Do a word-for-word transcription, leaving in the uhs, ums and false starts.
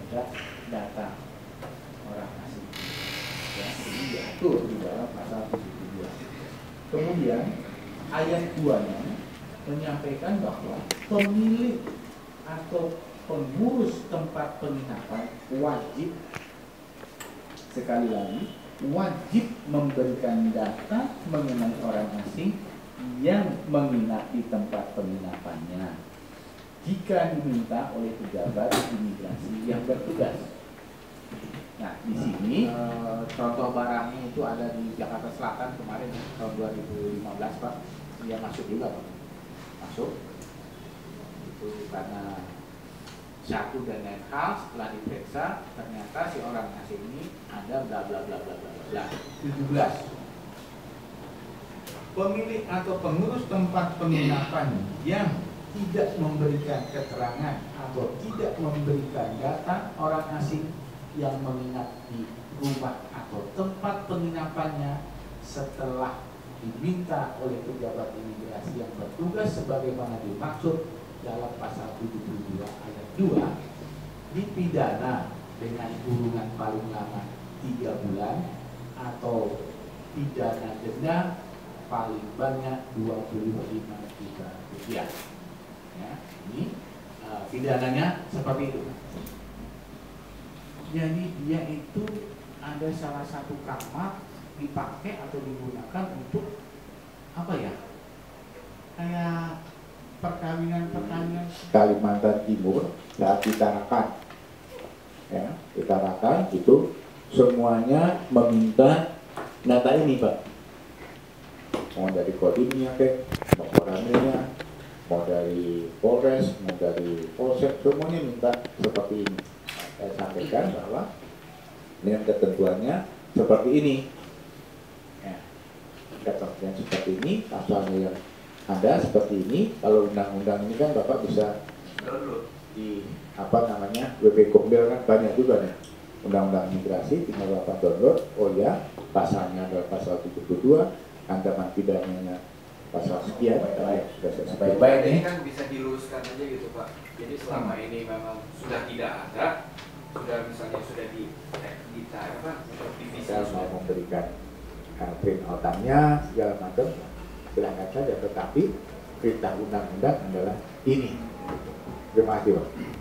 terhadap data orang asing. Ya, ini diatur di dalam pasal tujuh puluh dua. Kemudian ayat dua-nya menyampaikan bahwa pemilik atau pengurus tempat penginapan wajib, sekali lagi, wajib memberikan data mengenai orang asing yang menginap di tempat penginapannya jika diminta oleh pejabat imigrasi yang bertugas. Nah, di sini e, contoh barangnya itu ada di Jakarta Selatan kemarin tahun dua ribu lima belas, Pak. Dia masuk juga, Pak. Masuk. Itu karena satu dan lain hal, setelah diperiksa ternyata si orang asing ini ada bla bla bla bla bla bla. tujuh belas. Pemilik atau pengurus tempat penginapan yang tidak memberikan keterangan atau tidak memberikan data orang asing yang menginap di rumah atau tempat penginapannya setelah diminta oleh pejabat imigrasi yang bertugas sebagaimana dimaksud dalam pasal tujuh puluh dua ayat dua, dipidana dengan kurungan paling lama tiga bulan atau pidana denda paling banyak dua puluh lima juta rupiah. Ya, ini uh, pidananya seperti itu. Jadi dia itu ada salah satu kamar dipakai atau digunakan untuk apa ya? Kayak perkawinan-perkawinan Kalimantan Timur saat ditarakan, ya, ditarakan itu semuanya meminta data ini, Pak. Mau dari Kodimnya, ke, mau Koramilnya, mau dari Polres, mau dari Polsek, semuanya minta seperti ini. Saya sampaikan bahwa dengan ketentuannya seperti ini, ya, ketentuan seperti ini, pasalnya yang ada seperti ini. Kalau undang-undang ini kan Bapak bisa download di apa namanya W P Kombil kan banyak juga nih undang-undang imigrasi, tinggal Bapak download. Oh ya, pasalnya adalah pasal tujuh puluh dua, ancaman pidananya pasal sekian. Baik, sudah saya sampaikan. Baik, ini kan bisa diluruskan aja gitu, Pak. Jadi selama ini memang sudah tidak ada, sudah misalnya sudah di di apa divisi, saya mau memberikan uh, print out-nya segala macam, silahkan saja, tetapi perintah undang-undang adalah ini. Terima kasih, Pak.